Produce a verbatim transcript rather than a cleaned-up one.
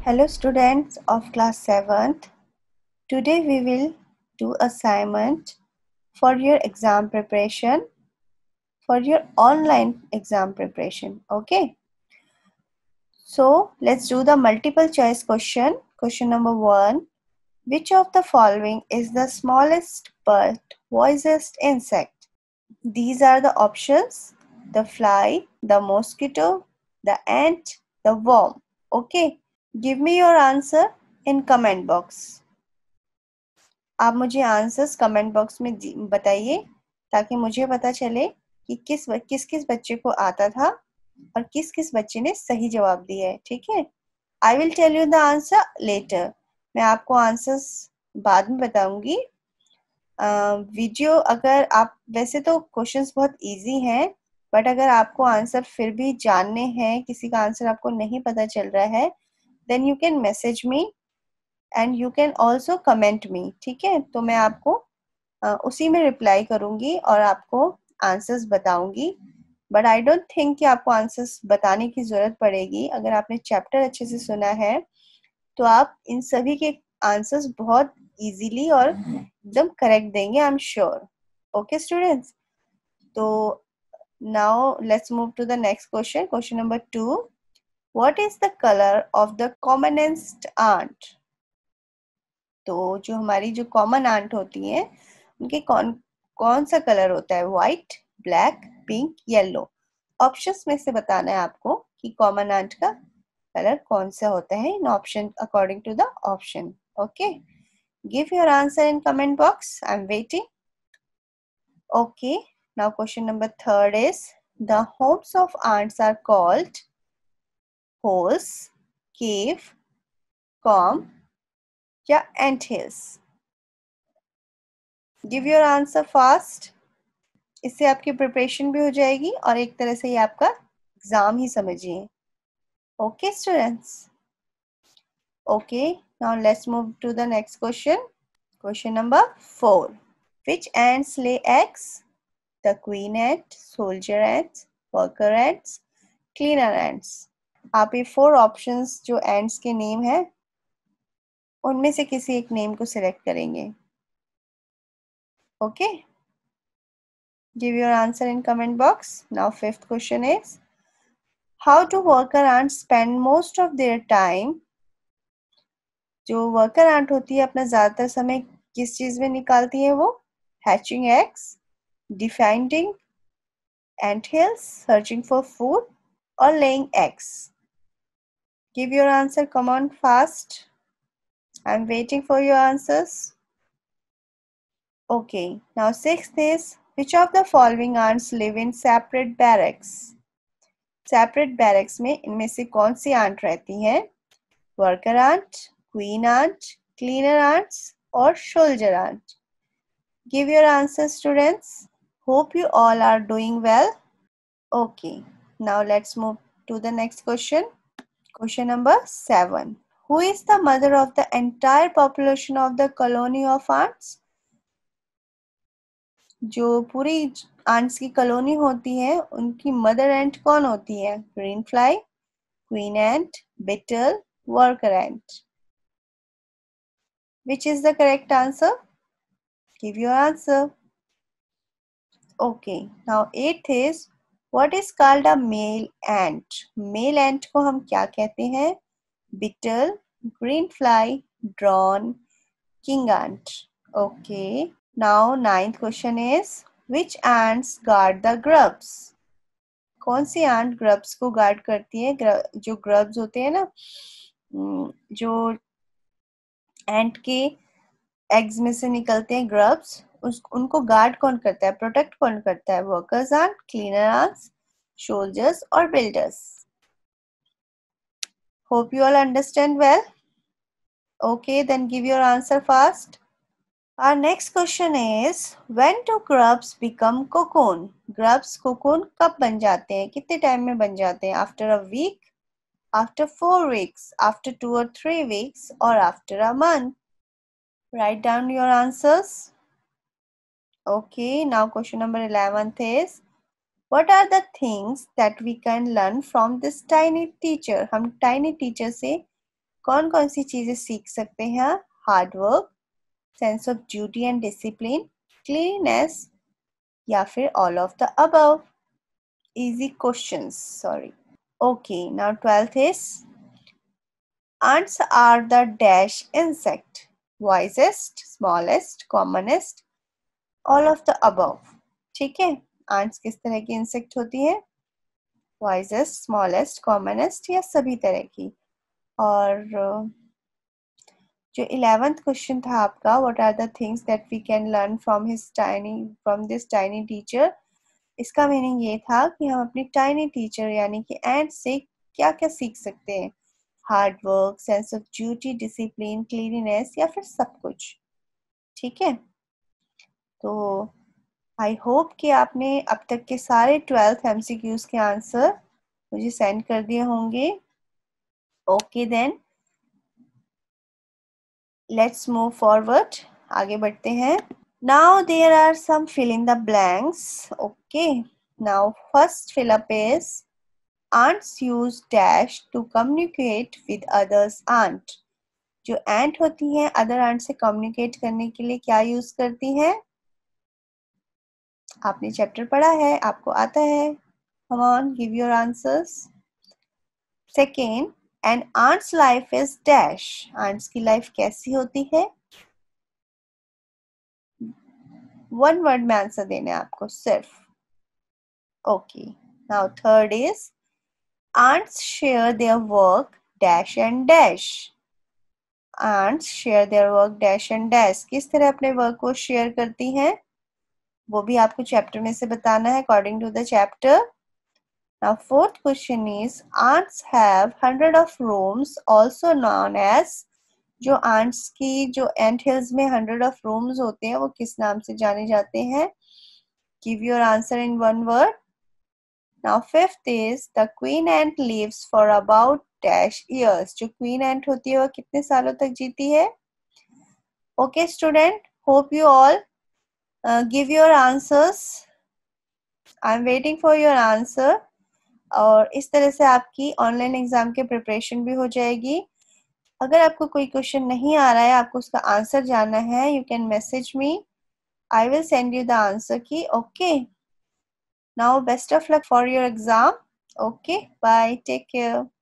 Hello students of class seventh. Today we will do assignment for your exam preparation, for your online exam preparation. Okay. So let's do the multiple choice question. Question number one. Which of the following is the smallest but voiciest insect? These are the options: the fly, the mosquito, the ant, the worm. Okay. Give me your answer in comment box. आप मुझे answers comment box में बताइए ताकि मुझे पता चले कि किस किस किस बच्चे को आता था और किस किस बच्चे ने सही जवाब दिया है. ठीक है. I will tell you the answer letter. मैं आपको आंसर्स बाद में बताऊंगी. वीडियो uh, अगर आप वैसे तो क्वेश्चंस बहुत इजी हैं, बट अगर आपको आंसर फिर भी जानने हैं, किसी का आंसर आपको नहीं पता चल रहा है, then you can message me and you can also comment me. ठीक है. तो मैं आपको uh, उसी में रिप्लाई करूंगी और आपको आंसर्स बताऊंगी. बट आई डोंट थिंक कि आपको आंसर्स बताने की जरूरत पड़ेगी. अगर आपने चैप्टर अच्छे से सुना है तो आप इन सभी के आंसर्स बहुत इजीली और एकदम करेक्ट देंगे, I am sure. Okay students. तो now let's move to the next question. Question number two. What is the colour of the commonest ant? तो जो हमारी जो कॉमन आंट होती है उनके कौन कौन सा कलर होता है? White, black, pink, yellow. Options में से बताना है आपको कि कॉमन आंट का कलर कौन सा होता है इन option, according to the option. Okay. Give your answer in comment box. I am waiting. Okay. Now question number third is the homes of ants are called holes, cave, comb या ant hills. Give your answer fast. इससे आपकी preparation भी हो जाएगी और एक तरह से ये आपका एग्जाम ही समझिए. Okay students. Okay. Now let's move to the next question. Question number four. Which ants lay eggs? The queen ant, soldier ants, worker ants, cleaner ants. आप ये फोर ऑप्शंस जो एंट्स के नेम है उनमें से किसी एक नेम को सिलेक्ट करेंगे. Okay. Give your answer in comment box. Now fifth question is, how do worker ants spend most of their time? जो वर्कर आंट होती है अपना ज्यादातर समय किस चीज में निकालती है? वो hatching eggs, defending ant hills, searching for food, or laying eggs. Give your answer. Come on, fast. I'm waiting for your answers. Okay. Now sixth is, which of the following ants live in separate barracks? Separate barracks में इनमें से कौन सी ant रहती है? Worker ant, queen ant, cleaner ants, or soldier ant? Give your answer, students. Hope you all are doing well. Okay. Now let's move to the next question. Question number seven. Who is the mother of the entire population of the colony of ants? जो पूरी ants की colony होती है उनकी mother एंट कौन होती है? Green fly, queen ant, beetle, worker ant. Which is the correct answer? Give your answer. Okay. Now eighth is, what is called a male ant? Male ant को हम क्या कहते हैं? Beetle, green fly, drone, king ant. Okay. Now ninth question is, which ants guard the grubs? कौन सी ant grubs को guard करती है? जो grubs होते हैं ना, जो ant के eggs में से निकलते हैं grubs, उस उनको guard कौन करता है? protect कौन करता है? workers ant, cleaner ants, soldiers और builders. Hope you all understand well. Okay, then give your answer fast. Our next question is, when do grubs become cocoon? Grubs cocoon कब बन जाते हैं? कितने टाइम में बन जाते हैं? After a week, after four weeks, after two or three weeks, or after a month? Write down your answers. Okay, now question number eleventh is, what are the things that we can learn from this tiny teacher? हम tiny teacher से कौन कौन सी चीजें सीख सकते हैं? Hard work, sense of duty and discipline, cleanness, या फिर all of the above? Easy questions, sorry. Okay, now twelfth is ants are the dash insect. Wisest, smallest, commonest, all of the above. ठीक है, ants किस तरह की insect होती है? Wisest, smallest, commonest या सभी तरह की? और जो इलेवेंथ क्वेश्चन था आपका, what are the things that we can learn from his tiny from this tiny teacher, इसका मीनिंग ये था कि हम अपनी टाइनी टीचर यानी कि एंट से क्या क्या सीख सकते हैं? Hard work, sense of duty, discipline, cleanliness या फिर सब कुछ. ठीक है, तो आई होप कि आपने अब तक के सारे ट्वेल्थ एमसीक्यूज के आंसर मुझे सेंड कर दिए होंगे. Okay then, let's move forward. आगे बढ़ते हैं. Now there are some fill in the blanks. Okay. Now first fill up is ants use dash to communicate with others ant. जो ant होती हैं other ant से communicate करने के लिए क्या use करती हैं? आपने चैप्टर पढ़ा है, आपको आता है. Come on, give your answers. Second, an ant's life is dash. Ants की life कैसी होती है? वन वर्ड में आंसर देना है आपको सिर्फ. Okay, now third is ants share their work dash and dash. ants share their work dash and dash. किस तरह अपने वर्क को शेयर करती हैं वो भी आपको चैप्टर में से बताना है according to the chapter. Now fourth question is ants have hundred of rooms also known as. जो ants की जो ant hills में hundred of rooms होते हैं वो किस नाम से जाने जाते हैं? Give your answer in one word. Now fifth is the queen ant lives for about dash years. जो queen ant होती है वो कितने सालों तक जीती है? Okay student, hope you all uh, give your answers. I am waiting for your answer. और इस तरह से आपकी ऑनलाइन एग्जाम के प्रिपरेशन भी हो जाएगी. अगर आपको कोई क्वेश्चन नहीं आ रहा है, आपको उसका आंसर जानना है, you can message me. I will send you the answer key. Okay. Now best of luck for your exam. Okay, bye, take care.